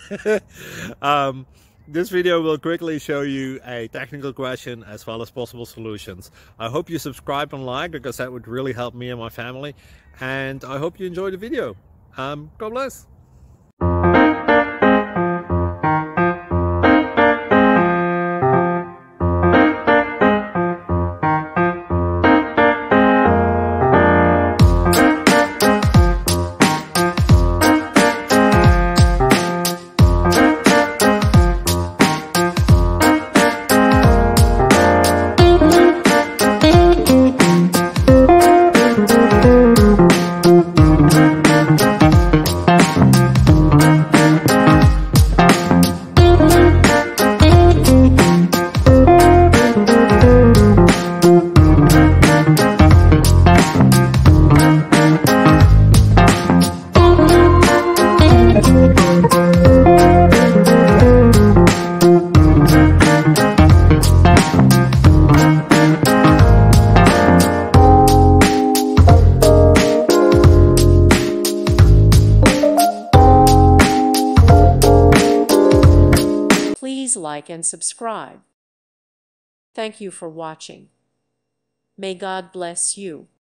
This video will quickly show you a technical question as well as possible solutions. I hope you subscribe and like, because that would really help me and my family. And I hope you enjoy the video. God bless. Please like and subscribe. Thank you for watching. May God bless you.